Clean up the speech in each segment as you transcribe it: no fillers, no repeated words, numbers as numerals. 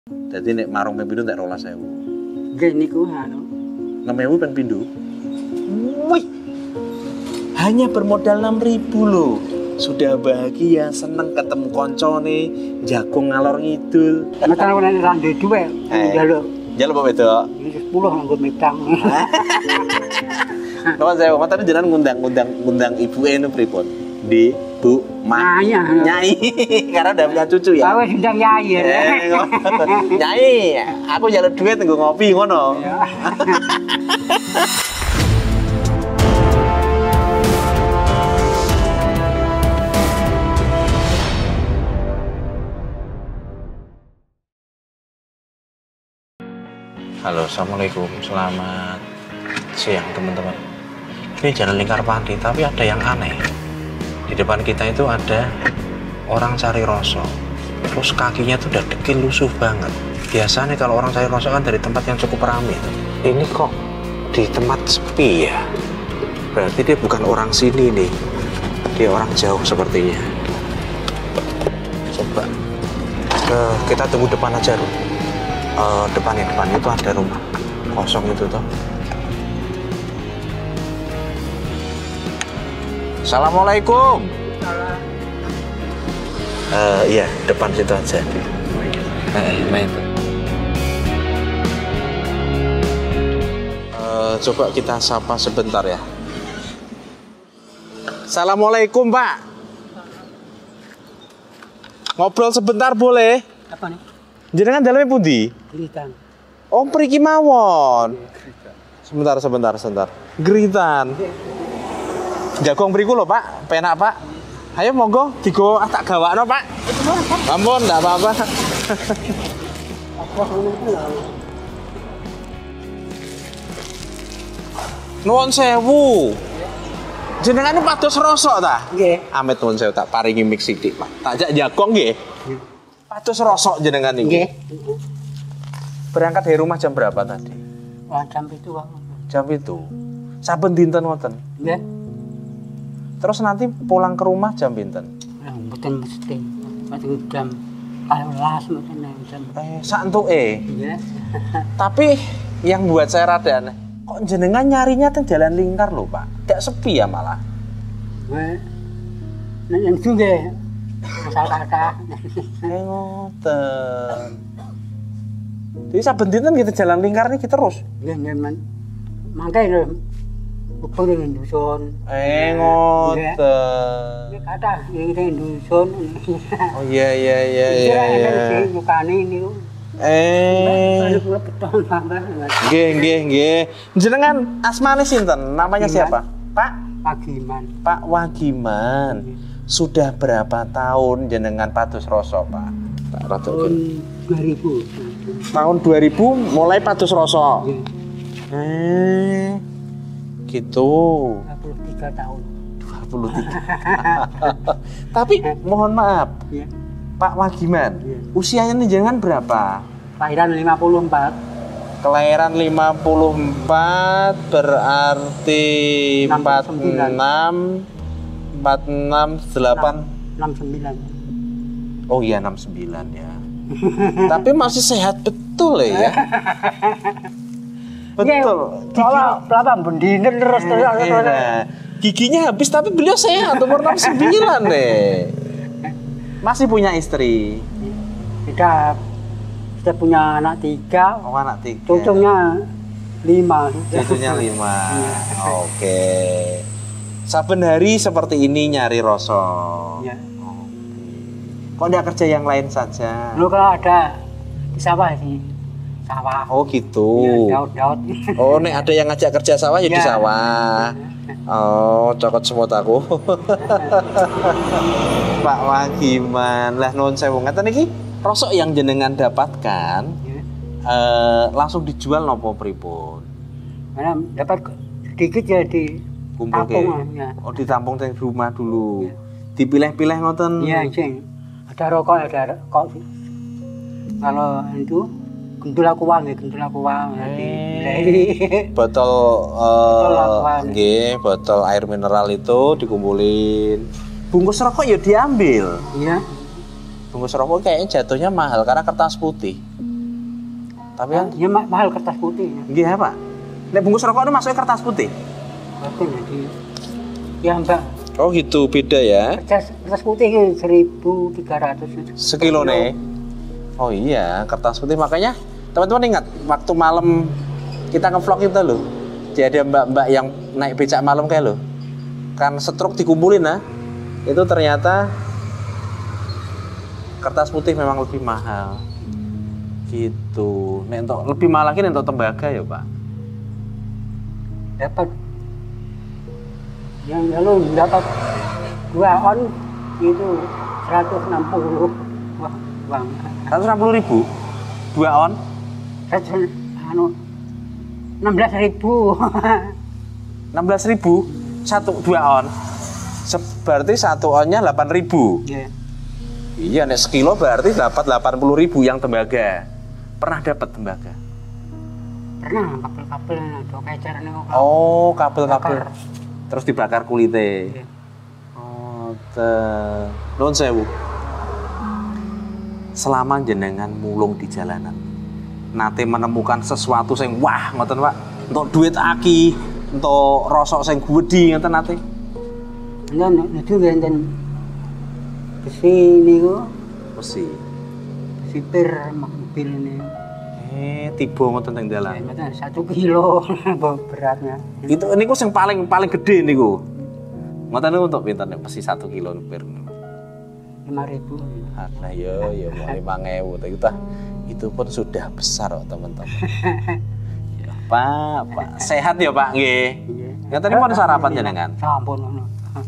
Jadi nek marung ping pindho tak 12.000. Nggih niku anu. 6.000 ping pindho. Wih. Hanya bermodal 6.000 loh. Sudah bahagia, seneng ketemu koncone, jagung ngalor ngidul. Metan ora ndek dhuwit. Njaluk. Njaluk apa wedok? 10 nganggo medang. Nuwun sewu, matane jenengan ngundang ibuke nu pripun? Di Bu Ma Nyai. Karena udah punya cucu ya. Awes ndang Nyai. Nyai, aku njaluk duit nggo ngopi ngono. Halo, assalamualaikum, selamat siang teman-teman. Ini Jalan Lingkar Padi, tapi ada yang aneh. Di depan kita itu ada orang cari rosok. Terus kakinya tuh udah dekil lusuh banget. Biasanya kalau orang cari rosok kan dari tempat yang cukup ramai. Ini kok di tempat sepi ya? Berarti dia bukan orang sini nih. Dia orang jauh sepertinya. Coba kita tunggu depan aja, Ru. Depan itu ada rumah kosong itu toh. Assalamualaikum. Iya, depan situ aja. Main. Coba kita sapa sebentar ya. Assalamualaikum, Pak. Ngobrol sebentar boleh? Apa nih? Jenengan dalamnya pundi? Geritan. Oh, mriki mawon. Sebentar. Geritan. Jagung mriku lho, Pak. Penak, Pak. Ayo monggo digo tak gawakno, Pak. Ampun, enggak apa-apa. Nuwun sewu. Jenengan pados rosok ta? Nggih. Amit nuwun sewu tak paringi mix sithik, Pak. Tak jak jagung nggih. Pados rosok jenengan niku. Nggih. Berangkat dari rumah jam berapa tadi? Wah, jam itu Pak. Jam itu. Saben dinten ngoten. Nggih. Terus nanti pulang ke rumah jam pinten? Mboten mesti. Mboten jam 12 mboten jam. Santuke. Nggih. Tapi yang buat saya rada aneh, kok jenengan nyarinya teng Jalan Lingkar lho, Pak? Tidak sepi ya malah. Nggih. Nek yang nggih. Masalah-masalah. Ngoten. Jadi saben dinten kita Jalan Lingkar niki terus. Nggih, men. Mangke lho. Pengen dusun. Ngoten. Nggih kathah ing dusun. Oh iya. Iya. Nyukani niku. Nggih. Jenengan asmane sinten? Namanya siapa? Pak Wagiman. Pak Wagiman. Sudah berapa tahun jenengan pados rosok, Pak? Tak Tahun 2000. Tahun 2000 mulai pados rosok. Gitu. 23 tahun. 23. Tapi mohon maaf, Ya. Pak Wagiman, Ya. usianya nih jangan berapa? Kelahiran 54. Kelahiran 54 berarti 46 69. Oh iya 69 ya. Tapi masih sehat betul ya. Betul. Kalau pelapa bendiner terus. Giginya habis tapi beliau sehat umur 69 deh. Masih punya istri. Sudah punya anak 3. Oh, anak 3. Cucunya 5. Cucunya 5. Oke. Saben hari seperti ini nyari rosok. Ya. Kok ada kerja yang lain saja? Lu kalau ada di sawah sih. Sawah. Oh gitu. Ya, daud. Oh, nek ada yang ngajak kerja sawah ya di sawah. Oh, cokot semut aku. Pak Wagiman. Lah nuwun sewu ngeten iki rosok yang jenengan dapatkan langsung dijual nopo pripun? Karena dapat sedikit ya di Kumpul ya. Oh, ditampung di rumah dulu. Ya. Dipilih-pilih ngoten. Iya, sing. Ada rokok, ada rokok. Kalau itu gendul aku uang. Botol nggih, botol air mineral itu dikumpulin. Bungkus rokok ya diambil. Iya. Bungkus rokok kayaknya jatuhnya mahal karena kertas putih. Tapi kan Ya mahal kertas putih. nggih ya, Pak. Nek bungkus rokok itu masuknya kertas putih. Oke, jadi ya Mbak. Oh gitu, beda ya. Kertas putih itu 1.300 Sekilo nih. Oh iya, kertas putih. Makanya teman-teman ingat waktu malam kita nge-vlog itu loh. Jadi ada mbak-mbak yang naik becak malam kayak lo. Kan setruk dikumpulin nah. Itu ternyata kertas putih memang lebih mahal. Gitu. Nek untuk lebih mahal lagi nek untuk tembaga ya, Pak. Dapat yang lalu dapat 2 on itu 160. Wah, uang. 160.000. 2 on. 16.000. 16.000 2 on. Berarti 1 onnya 8.000. Ya. Iya, nek sekilo berarti dapat 80.000 yang tembaga. Pernah dapat tembaga? Pernah kabel-kabel ada kecer nih. Oh, kabel-kabel. Bakar. Terus dibakar kulitnya. Iya. Oh, nuwun sewu. Selama jenengan mulung di jalanan, nate menemukan sesuatu sing wah ngoten Pak. Untuk duit aki, untuk rosok sing gedhi ngoten nate. Nah, itu enten besi niku, Besi. besi pir mobil ini. Tiba ngoten teng dalan. Betul, 1 kilo beratnya. Itu niku sing paling gede niku. Ngoten niku untuk pinten nek besi 1 kilo pir. 5.000. Nah, ya mau 5.000 itu pun sudah besar kok teman-teman. Ya, Pak, sehat ya Pak nggih. Ngoten niku pun sarapan jenengan. Sampun ngono.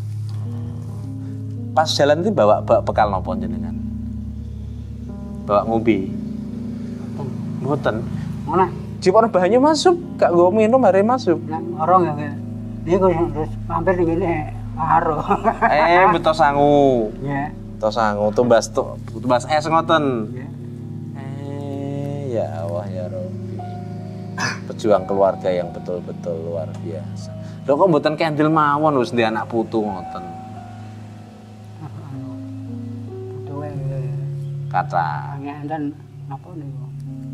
Pas jalan itu bawa bekal nopo jenengan? Bawa ngombe. Mboten. Mana? Jipun banyu masuk, gak nggo minum bare masuk. Nah, orang ya. Niku terus mampir ngene karo. Beto sangu. Ya. Beto sangu tumbas es ngoten. Ya. Ya Allah ya Rabbi. Pejuang keluarga yang betul-betul luar biasa. Lho kok mboten kendel mawon wis ndek anak putu ngoten. Betul Kata. enten apa niku?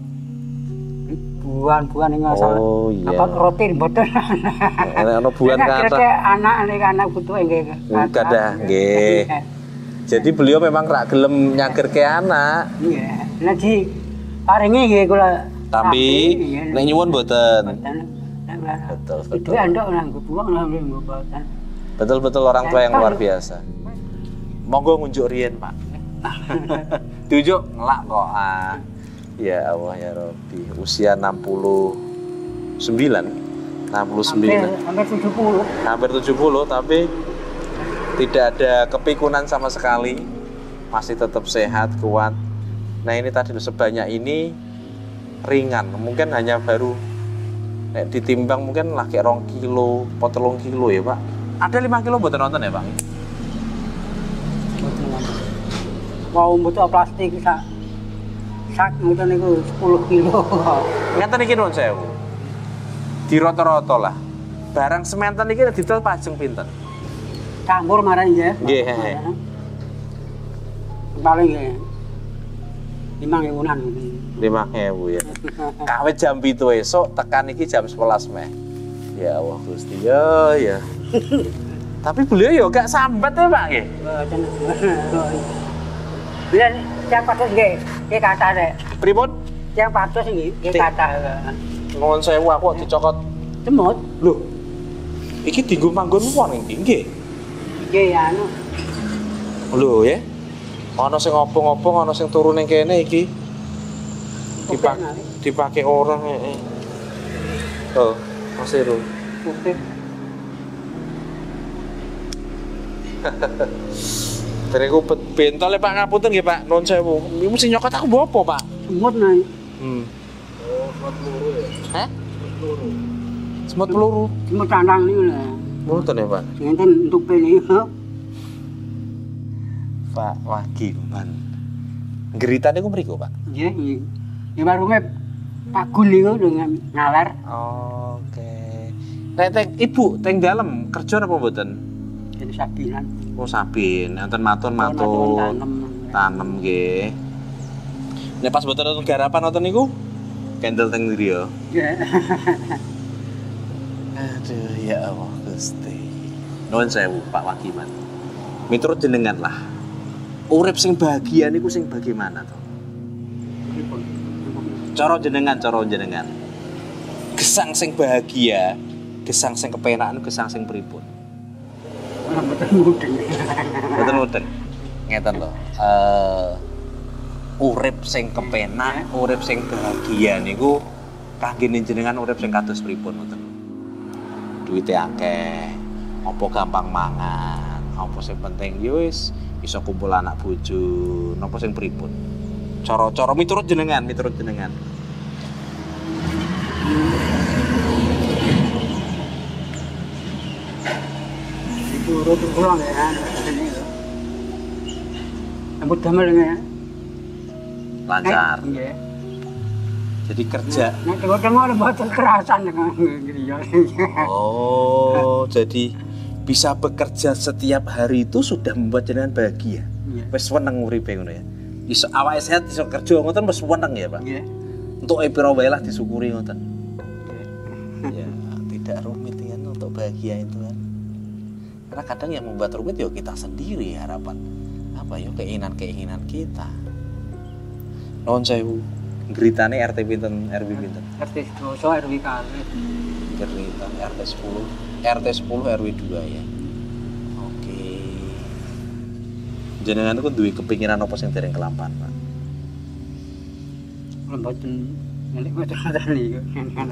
Buan-buan yang asal. Oh iya. Apa roti mboten. Ana buan kata. Anak niki anak putu nggih. Kadah nggih. Jadi beliau memang rak gelem nyagerke anak. Iya. Lah di paringi nggih kula. Tapi nek nyuwun mboten. Betul. Itu andok nang buang nang mboten. Betul-betul orang tua yang luar biasa. Monggo ngunjuk riyen, Pak. Tunjuk ngelak kok. Ya Allah ya Rabbi. Usia 69. 69. Hampir 70. Hampir 70 tapi tidak ada kepikunan sama sekali. Masih tetap sehat, kuat. Nah, ini tadi sebanyak ini ringan. Mungkin hanya baru ditimbang mungkin lagi 2 kilo, 3 kilo ya, Pak. Ada 5 kilo buat nonton ya, Pak? Mau butuh plastik sak ngoten niku 10 kilo. Ngeten iki nuwun sewu. Dirata-rata lah. Barang sementen iki didol pajeng pinten? Campur marane ya. Nggih, Paling ya 5.000-an. 5.000 ya. Kawit jam 7 esuk tekan iki jam 11 meh. Ya Allah Gusti ya. Tapi beliau yo gak sambat ya, Pak nggih. Bila yang patus nggih kata rek. Pripun? Yang patus nggih kata. Nuwun sewu aku dicokot Semut. lho. Iki dienggo manggon wong iki nggih. Nggih anu. Lho ya. Ana sing ngopong-ngopong, ana sing turu ning kene iki. Dipakai orang Oh, masih ru. Putih. Teriku bentol Pak ngapunten nggih Pak, nuwun sewu. Iku sing nyokot aku mbok apa, Pak? Semut naik. Oh, semut peluru ya. Hah? Semut peluru. Semut candang niku lho. Mboten ya, Pak. Ngenten untuk niku. Pak Wagiman. Geritan niku mriku, Pak. Nggih, nggih. Di warunge Pak Gun niku dengan ngaler. Oke. Nek ibu teng dalem kerja napa mboten? Jadi sabinan. Oh, sabin, enten matun. Tanem. Tanem nggih. Nek pas mboten nonton garapan nonton niku Kendel teng ndi yo. Nggih. Aduh, ya Allah Gusti. Nuwun sewu Pak Wagiman. Miturut jenengan lah. Urip sing bahagia niku sing bagaimana to? Cara jenengan. Gesang sing bahagia, gesang sing kepenak, gesang sing pripun? Mboten mudeng. Ngeten lho. Urip sing kepenak, urip sing bahagia niku kangge jenengan urip sing kados pripun mboten? Duite akeh, apa gampang mangan, apa sing penting ya wis iso kumpul anak bojo, napa sing pripun? Cara-cara miturut jenengan. Itu urut pulang ya. Ambut damel ya. Lancar. Nggih. Jadi kerja. Nek tengok-tengok buat kekerasan dengan griya. Oh, jadi bisa bekerja setiap hari itu sudah membuat jenengan bahagia. Wis seneng uripe ngono ya. Iso awake sehat iso kerja ngoten wis seneng ya, Pak. Nggih. Untuk pira wae lah disyukuri ngoten. Ya, tidak rumit ya untuk bahagia itu kan. Karena kadang yang membuat rumit ya kita sendiri harapan. Apa ya keinginan kita. Nuwun sewu. Geritane RT pinten, RW pinten? RT 10 RW kali. Geritan RT 10 RW 2 ya. Oke. Jenengan itu duwe kepinginan apa sing dereng kelampan, Pak? Mboten milik mboten niku.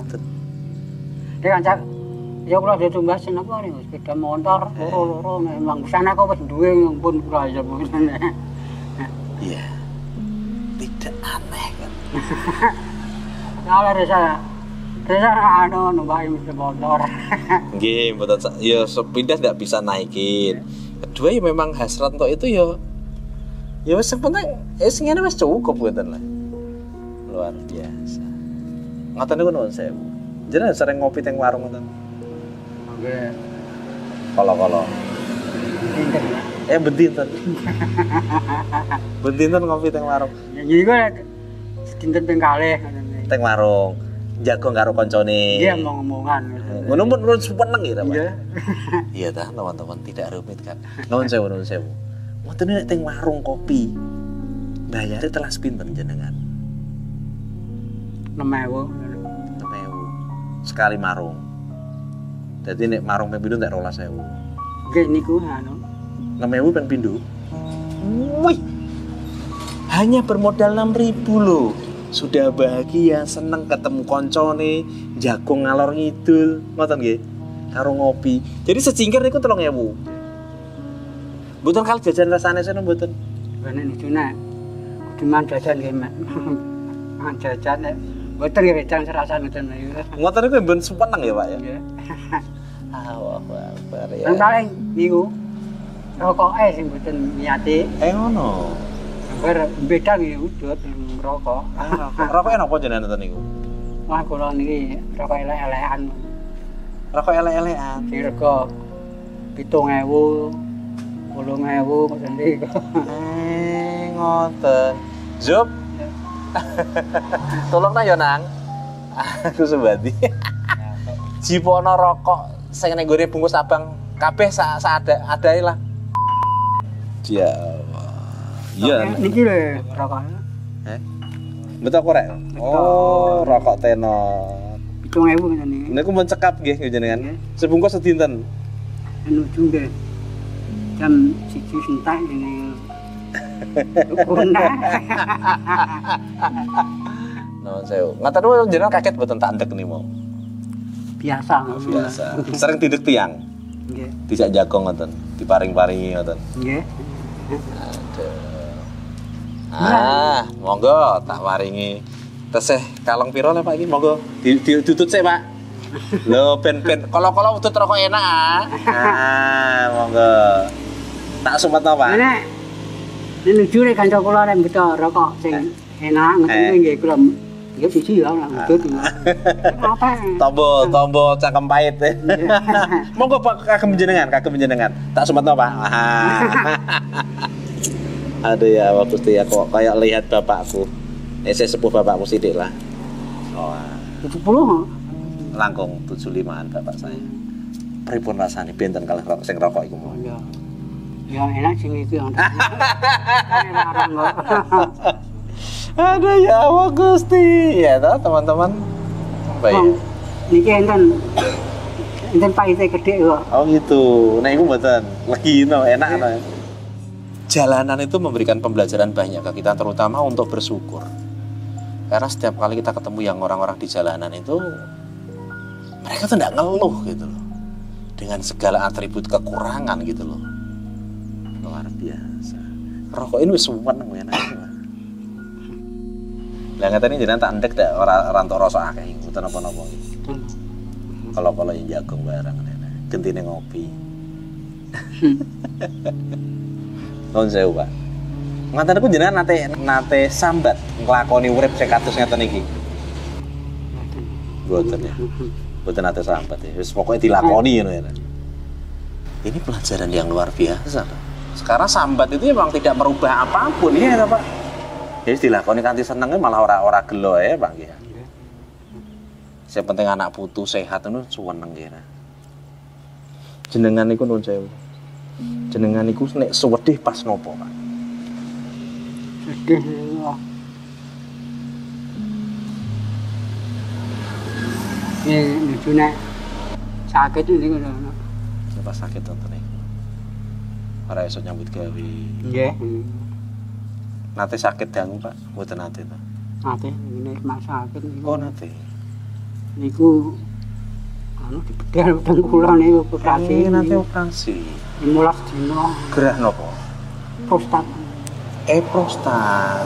Dia kan ya kula ditumbas napa niku sepeda motor loro-loro memang sana kok wis duwe pun kula ya mboten. Iya. Tidak aneh kan. Kalau resa numpak sepeda motor. Nggih, mboten ya sepindah ndak bisa naikin. Kedua ya memang hasrat untuk itu ya wis penting sing ngene wis cukup ngoten lah. Luar biasa. Ngoten niku nuwun sewu. Jenengan sering ngopi teng warung ngoten. Nggih. Kala-kala. Bendinten. Bendinten ngopi teng warung. Ya niku dinten ping kalih Teng warung. Jago karo koncone. Iya omong-omongan. Ngono pun seneng ya, Pak. Iya. Iya ta, teman-teman tidak rumit kan. Nuwun sewu. Ngoten nek teng warung kopi. Bayare telas pinten jenengan? 6.000. 6.000 sekali marung. Jadi nek marung ping pindho entek 12.000. Nggih niku anu. 6.000 ping pindho. Wih. Hanya bermodal 6.000 loh. Sudah bahagia, seneng ketemu koncone, jago ngalor ngidul, ngoten nggih. Karo ngopi. Jadi secingkir niku 3.000. Mboten kali jajan rasane seno mboten. Bene niku nek kuduman jajan nggih, Mak. Mangan jajan nek mboten nggih jajan serasa ngoten niku. Ngoten niku mboten seneng ya, Pak ya. Nggih. Allahu Akbar ya. Nang paling niku rokoke sing mboten niati. Ngono. Bar beda nggih udut rokok. Rokok napa jenengan ngoten niku? Wah kula niki rokok elek-elekan. Rokok elek-elekan. Dirego 7.000, 8.000 ngoten niku. Ngoten. Zup. Tolong na yo nang. Aku sebadi. Jipono rokok sing ning nggone bungkus abang kabeh adae lah. Ya Allah. Iya. Niki lho rokok. Betul korek? Oh, rokok tenor. 7.000 ngoten niki. Niku mun cekap nggih jenengan. Sebungkus sedinten. Menuju nggih. Jam 1 sentak ini. Kuna. Nuwun sewu. Ngaten niku jenengan kaget mboten tak ndek niku. Biasa. Sering tindek tiang. Nggih. Dijak jagong ngoten, diparing-paringi ngoten. Nggih. Monggo tak waringi tesih kalong piro le Pak iki monggo ditutut sik Pak. Lho ben kala-kala utut rokok enak monggo. Tak sumpetno Pak. Nek nujure kanca kula nek beto rokok sing enak ngoten nggih kula nggih siji ya utut. Apa? Tombo cangkem pahit. Monggo Pak kagem jenengan. Tak sumpetno Pak. Aduh ya Gusti ya kok kayak lihat bapakku. Saya sepuh bapakku sithik lah. Wah. 70. Langkung 75-an bapak saya. Pripun rasane benten kalih sing rokok iku mau. Ya. Ya enak sing itu yang. Larang kok. Aduh ya Allah Gusti. Ya toh teman-teman. Apa ya? Niki enten pahite gede kok. Oh gitu. Nah iku mboten legi no, enak no. Jalanan itu memberikan pembelajaran banyak ke kita, terutama untuk bersyukur. Karena setiap kali kita ketemu yang orang-orang di jalanan itu, mereka tuh nggak ngeluh gitu loh, dengan segala atribut kekurangan gitu loh. Luar biasa. Rokok ini wis suwen enak. Lah ngateni jenengan tak ndek dak ora entuk rasa akeh mboten napa-napa. Kalau yang jagung barang gentine ngopi. Nuwun sewu, Pak. Ngaten niku jenengan nate sambat nglakoni urip sing kados ngeten iki. Mboten ya. Mboten nate sambat ya. Wis pokoke dilakoni ngono ya. Ini pelajaran yang luar biasa loh. Sekarang sambat itu memang tidak merubah apapun ya, Pak. Ya wis dilakoni kanthi senenge malah ora gelo ya, Pak ya. Sing penting anak putu sehat ngono suweneng kira. Jenengan niku nuwun sewu. Jenengan niku nek suwedih pas nopo, Pak? Sedih ya. Lucu nek sakit ini ngono. Pas sakit wonten niku. Ora iso nyambut gawe. Nggih. Nate sakit dangu, Pak? Mboten nate to. Nate ngene mas sakit niku. Oh, nate. Niku anu dibedhel teng kula niku operasi. Nate operasi. 15 dina. Gerah napa? Prostat. Prostat.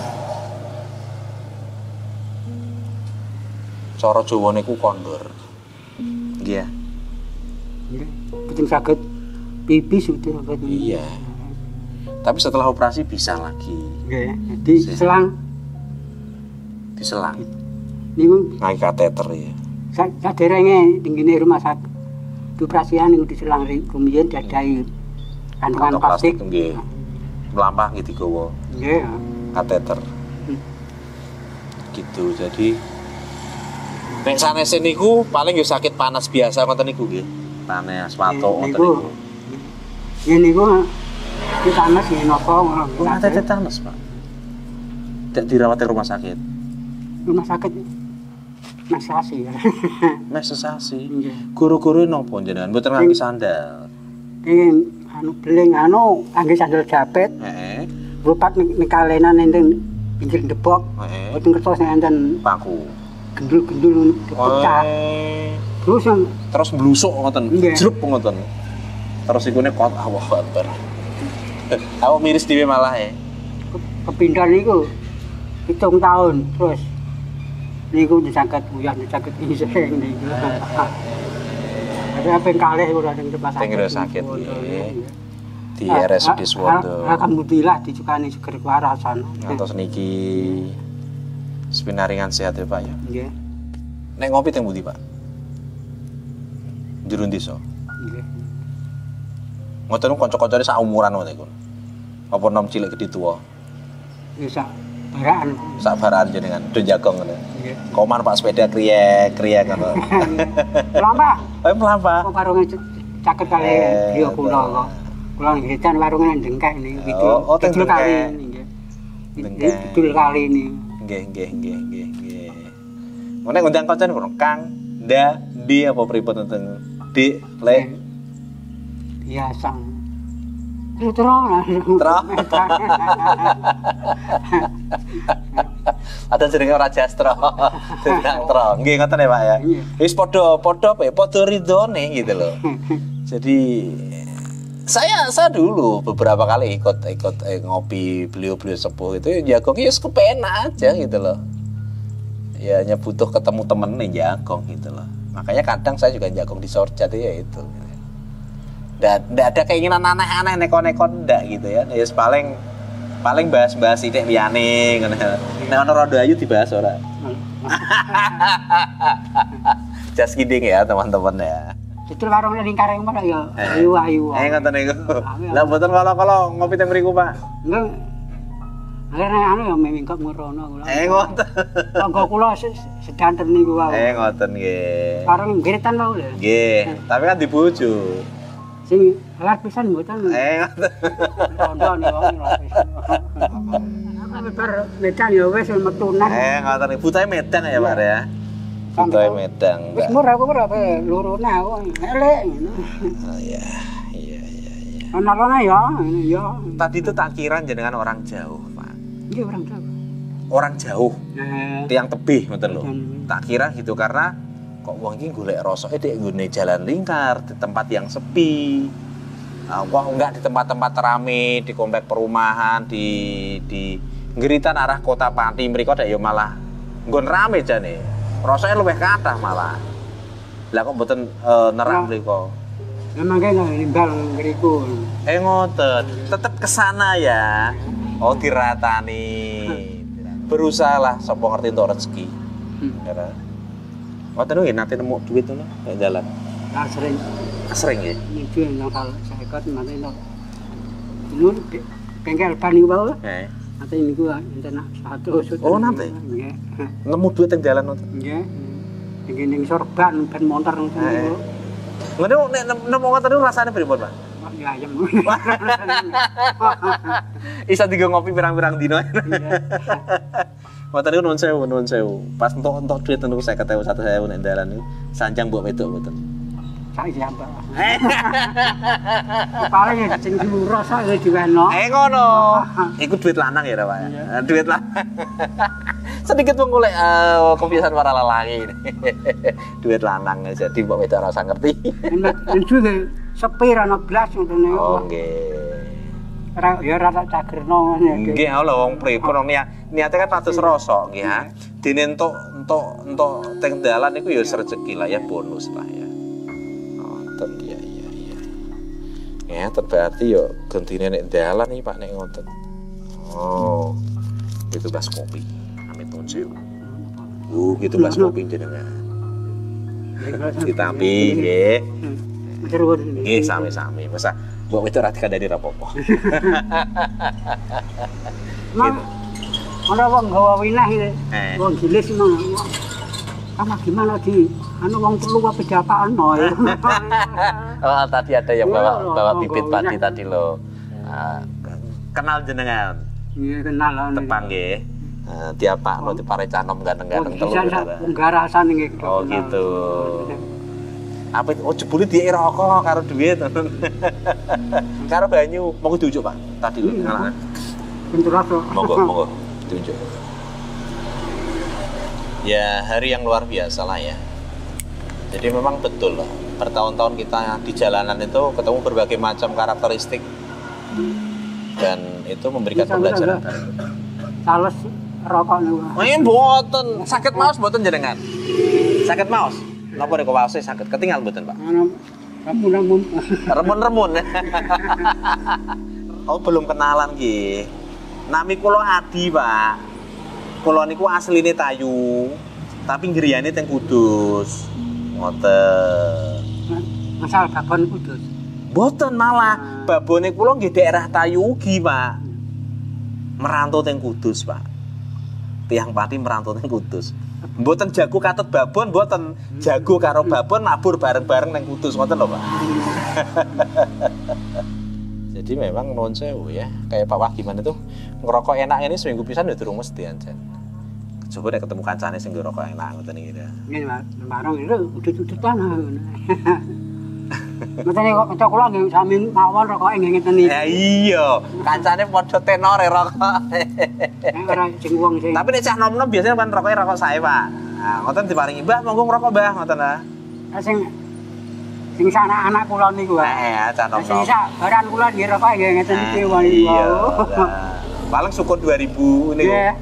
Cara Jawa niku kondor. Nggih. Nggih. Betul saged pipis itu saged. Iya. Tapi setelah operasi bisa lagi. Nggih. Jadi selang diselang. Niku Ngai kateter ya. Saderenge tinggine rumah sakit. Operasian niku diselang rumiyin diadahi kantongan plastik. Nggih. Mlampah nggih digawa. Nggih. Kateter. Gitu. Jadi nek sanese niku paling yo sakit panas biasa ngoten niku nggih. Panas watuk ngoten niku. Ya niku tetanus ya napa ngono. Oh, tetanus, Pak. Tidak dirawat di rumah sakit. Rumah sakit mesasi ya. Mesesasi. Nggih. Guru-guru napa jenengan mboten ngangge sandal. Ing anu beling anu kangge sandal jepit. Heeh. Rupat nikalenan enten pinggir debok. Heeh. Mboten kertos enten Paku. gendul-gendul dipecah. Terus yang Terus blusuk ngoten. Nggih. Jrup ngoten. Terus ikune kot Allahu Akbar. Awak miris dhewe malah ya. kepindah niku 7 tahun terus niku disangkat uyah disangkat iseng niku. Ada ping kalih ora ning rumah sakit. Teng sakit nggih. Di RSUD Suwondo. Alhamdulillah dicukani seger warasan. Ngantos niki spinaringan sehat ya, Pak ya. Nggih. Nek ngopi teng pundi, Pak? Jero desa. Nggih. Ngoten kanca-kancane sak umuran ngoten iku. Apa nom cilik gede tua? Bisa baraan. Sak baraan jenengan do jagong ngono. Nggih. Koman Pak sepeda kriek-kriek ngono. Melampah. Oh, melampah. Kok warunge caket kali dia kula kok. Kula ngitan warunge nang Dengkek niku gitu. Oh, teng Kidul kali Dengkek. nggih. Dengkek. Kidul kali ini. Nggih. Nek ngundang kancan ngono, Kang, Da, Di apa pripun teng Di, Le. Biasa. Terus. Ada jenenge ora jastro. Jeneng tro. Nggih ngoten ya, Pak ya. Wis padha apa ya? Padha ridone gitu loh. Jadi saya dulu beberapa kali ikut ngopi beliau sepuh itu jagong ya kepenak aja gitu loh. Ya hanya butuh ketemu temen nih jagong gitu loh. Makanya kadang saya juga jagong di Sorjat ya itu. Nggak ada keinginan aneh-aneh neko-neko ndak gitu ya. Ya paling bahas-bahas ide liyane ngono. Nek ana rondo ayu dibahas ora. Just kidding ya teman-teman ya. Itu warung ning Kareng Mas ya ayu-ayu. Ngoten niku. Lah mboten kalau ngopi teng mriku, Pak. Enggak. Akhirnya anu ya mingkap ngerono kula. Ngoten. Tangga kula sedanten niku wae. Ngoten nggih. Kareng ngiritan wae lho. Nggih, tapi kan dibojo. Sing las pisan mboten. Ngoten. Rondo niku las pisan. Bar medan ya wis metunan. Ngoten. Butahe Medan ya, Pak ya. Butahe Medan. Wis murah kok ora lurune aku elek ngono. Oh iya. Ana ya, ya. Tadi itu tak kira jenengan orang jauh, Pak. Nggih orang Jawa. Orang jauh. Tiang tebih ngoten lho. Hmm. Tak kira gitu karena kok wong iki golek rosoke di nggone jalan lingkar, di tempat yang sepi. Kok enggak di tempat-tempat rame, di komplek perumahan, di ngiritan arah Kota Pati mriko dak ya malah nggon rame jane. Rosoke luwih kathah malah. Lah kok mboten nerak mriko. Memang kena limbal ngriku. Ngoten, tetep kesana ya. Oh diratani. Berusahalah sapa ngerti entuk rezeki. Ya. Ngoten nggih nate nemu duit ngono nek dalan. Nah sering. Sering nggih. Niku nang hal saekat nate no. Dulu bengkel ban niku wae. Heeh. Nate niku enten 100. Oh nate. Nggih. Nemu duit teng dalan ngoten. Nggih. Nggih ning sorban ban motor ngono. Ngono nek nemu ngoten niku rasane pripun, Pak? Ya ayam. Isa digo ngopi pirang-pirang dino. Ngoten niku nuwun sewu. Pas entuk duit niku 50.000 1.000 nek dalan niku sanjang mbok wedok mboten. Saiki apa? Paling sing murah sak diweno. Ngono. Iku duit lanang ya, Pak. Duit lanang. Sedikit mengulek kebiasaan para lelaki ini. Duit lanang jadi mbok wedok ora usah ngerti. Itu sepi ana blas ngoten niku. Oh nggih. Ya ora tak cagerno ngene. Nggih lho wong pripun niate kan patus rasa nggih ya. Dene entuk teng dalan niku ya rezeki lah ya bonus lah ya. Ngoten iya. Ya berarti yo gentine nek dalan iki Pak nek ngoten. Oh. Itu bas kopi. Amit nuwun sewu. Gitu bas kopi jenengan. Ditampi nggih. Nggih sami-sami. Masa mbok wedok ra dikandani ra apa-apa. Mang ana wong gawa winah iki. Wong gilis mang. Sama gimana di anu wong telu apa bejapaan no ya. Oh, tadi ada yang bawa bibit padi tadi lo. Kenal jenengan? Iya kenal. Tepang nggih. Tiap Pak no dipare canom ganteng-ganteng telu. Penggarasan nggih. Oh gitu. Apa jebule diek rokok karo duit. Karo banyu, monggo diunjuk Pak. Tadi lho ngalahan. Bentuk rasa. Monggo diunjuk. Ya hari yang luar biasa lah ya. Jadi memang betul loh. Bertahun-tahun kita di jalanan itu ketemu berbagai macam karakteristik dan itu memberikan pembelajaran. Sales rokok niku. Mboten, sakit maos mboten jenengan. Sakit maos. Napa nek waose sakit ketinggal mboten, Pak? Remun-remun. Remun-remun. Oh, belum kenalan nggih. Nami kula Adi, Pak. Kula niku asline Tayu, tapi griyane teng Kudus. Ngoten. Masal babon Kudus. Mboten malah, babone kula nggih daerah Tayu ugi, Pak. Merantau teng Kudus, Pak. Tiang Pati merantau teng Kudus. Mboten jago katut babon, mboten jago karo babon mabur bareng-bareng teng Kudus ngoten lho, Pak. Jadi memang nuwun sewu ya, kayak Pak Wagiman itu ngerokok enak ini seminggu pisan ya durung mesti anjen. Coba nek ketemu kancane sing ngerokok enak ngoten iki ya. Nggih, Mas. Barang itu udut-udutan. Ngoten kok kanca kula nggih sami mawon rokoke nggih ngeten iki. Ya iya, kancane padha tenore rokok. Ora sing wong sing. Tapi nek cah nom-nom biasanya kan rokoke rokok sae, Pak. Nah, ngoten diparingi, "Mbah, monggo ngerokok, Mbah." Ngoten lah. Sing anak kula niku. Cah nom-nom. Sing sak baran kula nggih rokoke nggih ngeten iki wae. Iya. Paling syukur 2000 niku. Nggih.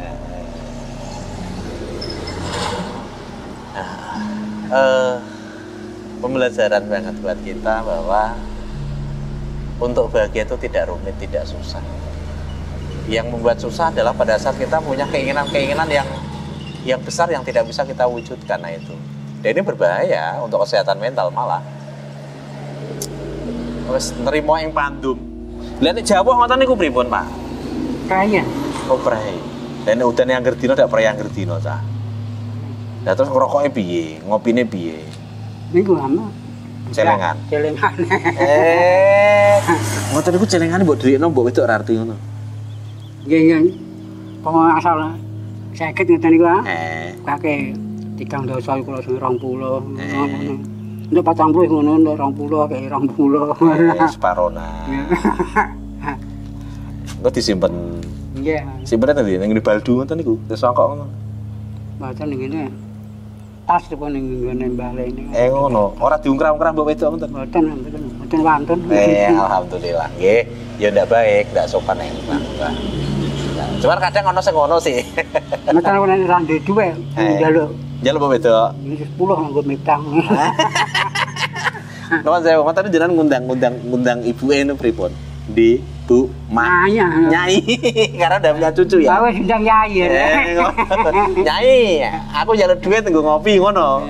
Pembelajaran banget buat kita bahwa untuk bahagia itu tidak rumit, tidak susah. Yang membuat susah adalah pada saat kita punya keinginan-keinginan yang besar yang tidak bisa kita wujudkan. Nah itu. Dan ini berbahaya untuk kesehatan mental malah. Wes nerimo ing pandum. Lah nek Jawa ngoten niku pripun, Pak? Kaya. Oh, prei. Dan udan yang gerdino ndak prei yang gerdino cah. Lah terus ngerokoknya piye? Ngopine piye? Niku lama. Celengan. Celengan. Ngoten niku celengane mbok dherekno mbok wedok ra arti ngono. Nggih nggih. Pokoke asal 50 ngeten niku ah. Kake 3 dosa kula sing 20 ngono. Nek 40 ngono nek 20 kayak 20. Separona. Engko disimpen. Nggih. Simpen tadi ning baldu ngoten niku, wis sangkok ngono. Mboten ning ngene. Tas depan ning ngene mbale ini. Ngono, ora diungkrah-ungkrah mbok wedok ngoten. Mboten wonten. Alhamdulillah nggih. Ya ndak baik, ndak sopan nek Mbah. Cuman kadang ono sing ngono sih. Mboten ana ra ndek dhuwit njaluk. Njaluk mbok wedok. 10 nganggo mitang. Nuwun sewu, ngoten jenengan ngundang ibuke niku pripun? Di Bu Ma Nyai. Karena udah punya cucu ya. Bawa sindang Nyai. Nyai, aku njaluk duit nggo ngopi ngono.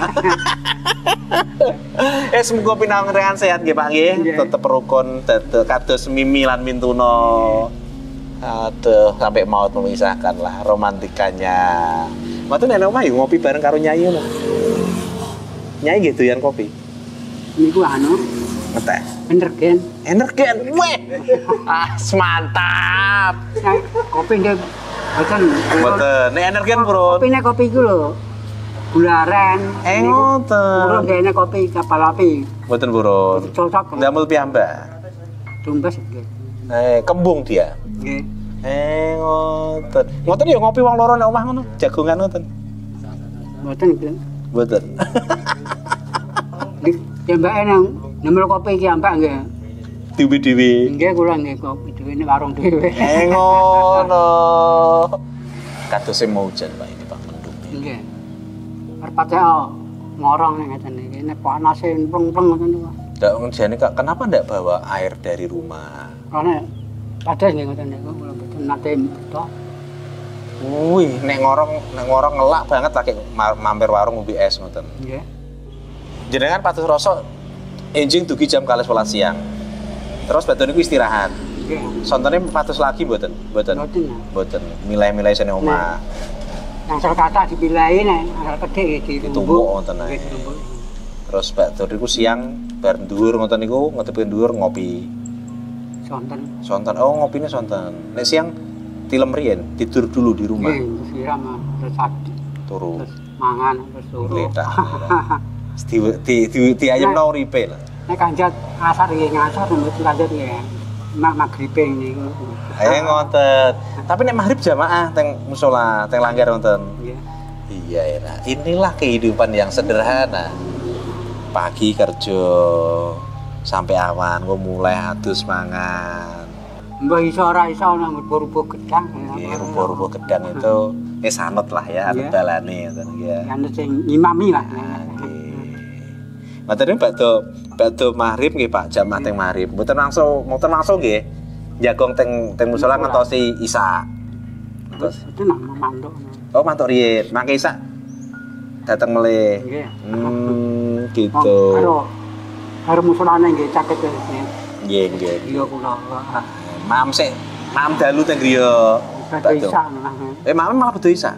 Semoga pinangangan sehat nggih Pak nggih. Tetep rukun kados Mimi lan Mintuno. Aduh, sampai maut memisahkan lah romantikanya. Mboten nek omah ngopi bareng karo Nyai ngono. Nyai nggih doyan kopi. Niku anu ngeteh. Energen. Weh. Mantap. Kopi ndek boten. Boten. Nek energen, Bro. Kopine kopi iku lho. Gula aren. Ngoten. Bro ndekne kopi kapal api. Boten, Bro. Cocok. Ndamel piyambak. Tumbas nggih. Kembung dia. Nggih. Ngoten. Ngoten ya ngopi wong loro nek omah ngono. Jagongan ngoten. Boten nggih. Boten. Jembake nang nemel kopi iki ambak nggih. Dewe-dewe. Nggih kula nggih kopi dhewe ning warung dhewe. Ngono. Kadose mau hujan Pak ini Pak mendung. Nggih. Perpate ngorong ning ngeten iki nek panase pleng-pleng ngoten niku. Ndak ngene kenapa ndak bawa air dari rumah? Karena padas nggih ngoten niku kula mboten nate beto. Wih, nek ngorong ngelak banget lagi mampir warung ngombe es ngoten. Nggih. Jenengan patus rasa enjing dugi jam 11 siang. Terus badhe niku istirahat. Nggih. Sontene patus lagi mboten? Mboten. Mboten. Milih-milih sene omah. Yang kata dipilahi nek asal kedhik ditumbuk ngoten ae. Terus badhe niku siang bar dhuwur ngoten niku ngetepi dhuwur ngopi. Sonten. Oh, ngopine sonten. Nek siang tilem riyen tidur dulu di rumah. Nggih, siram terus turu. Terus mangan terus turu. Gledak. Di ayemno uripe lho. Nek kanjat asar nggih ngasar mboten kanjat nggih. Magribe niku. Ngoten. Tapi nek maghrib jamaah teng musala, teng langgar ngoten. Iya. Iya, enak. Inilah kehidupan yang sederhana. Pagi kerja sampai awan, gue mulai adus mangan. Mbah iso ora iso nang rupa-rupa gedang. Nggih, rupa-rupa gedang itu sanut lah ya, anut balane ngoten nggih. Anut sing ngimami lah. Ngoten bakdo maghrib nggih Pak, jamaah teng maghrib. Mboten langsung nggih. Jagong teng musala ngentosi Isa. Terus itu nak mantuk. Oh, mantuk riyen. Mangke Isa dateng melih. Nggih. Gitu. Karo musolane nggih caket nggih. Nggih. Iya kula. Mam sik, mam dalu teng griya. Badhe Isa. Mam malah badhe Isa.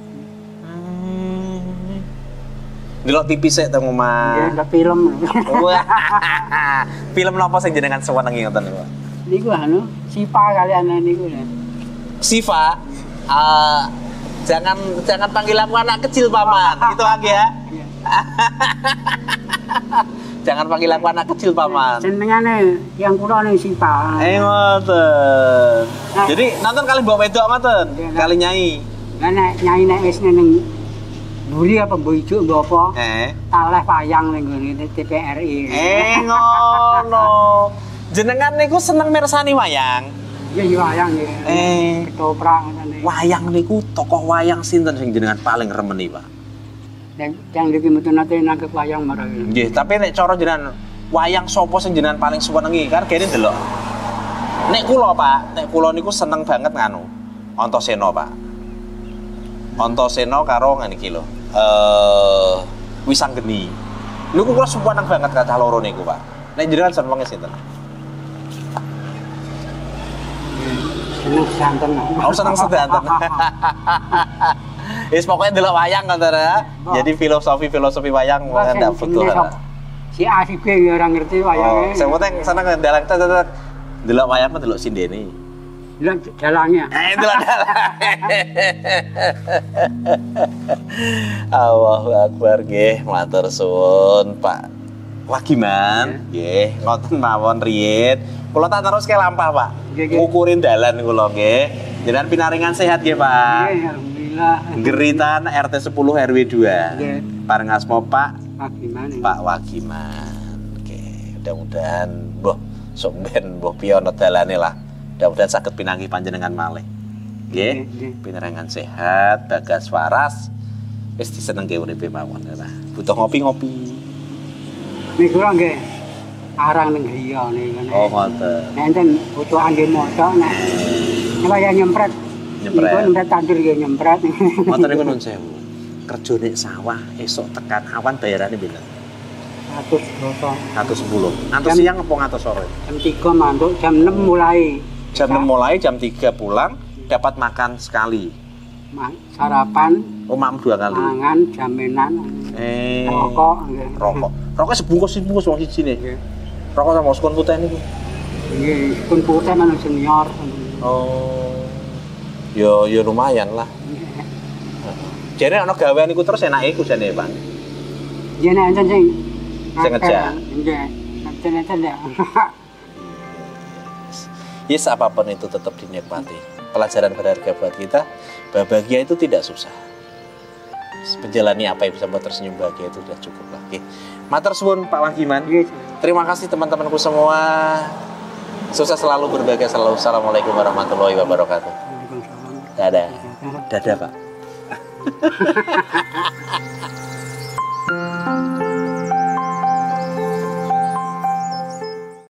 Delok TV sik teng omah. Nggih, ndak film. Wah. Film napa sing jenengan senengi ngoten niku? Niku anu, Sipa kalian niku ya. Siva, jangan panggil aku anak kecil Paman, gitu lagi ya. Jangan panggil aku anak kecil Paman. Senengane yang kula ning Sipa. Ngoten. Jadi nonton kali mbok wedok ngoten, kali nyai. Lah nek nyai nek wis ning Buri apa mbok ijo mbok apa? Taleh wayang ning ngene TPRI. Ngono. Jenengan niku seneng mirsani wayang? Iya wayang ya. Ketoprak ngene. Wayang niku tokoh wayang sinten sing jenengan paling remeni, Pak? Yang niki mboten nate nangkep wayang marang. Nggih, tapi nek cara jenengan wayang sapa sing jenengan paling senengi? Kan kene ndelok. Nek kula niku seneng banget nganu. Antasena, Pak. Antasena karo ngene iki lho. Wisanggeni. Niku kula seneng banget kacah loro niku, Pak. Nek jenengan seneng sinten? Seneng sedanten. Oh, seneng sedanten. Wis pokoknya delok wayang kan ta. Jadi filosofi wayang ndak betul. Si A si B ora ngerti wayange. Sing penting seneng dalang tetet. Delok wayang mah delok sindene. Delok dalangnya. Delok dalang. Allahu Akbar nggih, matur suwun Pak Wagiman. Nggih, ngoten mawon riyin. Kula tak teruske lampah, Pak. Ngukurin dalan kula nggih. Jenengan pinaringan sehat nggih, Pak. Nggih, alhamdulillah. Geritan RT 10 RW 2. Nggih. Pareng asma Pak Wagiman. Pak Wagiman. Oke, mudah-mudahan mbah sok ben mbah piye ana dalane lah. Mudah-mudahan saged pinanggih panjenengan malih. Nggih, pinaringan sehat, bagas waras. Wis disenengke uripe mawon lah. Butuh ngopi-ngopi. Niku lho nggih. Arang ning griya niku. Oh, ngoten. Nek enten butuhan nggih moco nek wayah nyempret. Niku nyempret tandur nggih nyempret. Motor niku nun sewu. Kerja nek sawah esuk tekan awan bayarane pinten? 110. 110. Ngantos siang apa ngantos sore? Jam 3 mantuk, jam 6 mulai. Jam 6 mulai, jam 3 pulang, dapat makan sekali. Sarapan, Mam 2 kali. mangan, jaminan, rokok. Rokok. Rokok sebungkus wong siji ne. Nggih. Rokok sama skon putih niku. Nggih, pun putih manung senior. Oh. Yo lumayan lah. Jane ana gawean iku terus enake iku jane, Pak. Yen enten sing ngejak. Nggih. Enten ya. Yes, apapun itu tetap dinikmati. Pelajaran berharga buat kita, bahagia itu tidak susah. Menjalani apa yang bisa membuat tersenyum bahagia itu sudah cukup lah. Oke. Matur suwun Pak Wagiman. Terima kasih teman-temanku semua. Sukses selalu, berbahagia selalu. Assalamualaikum warahmatullahi wabarakatuh. Dadah. Dadah, Pak.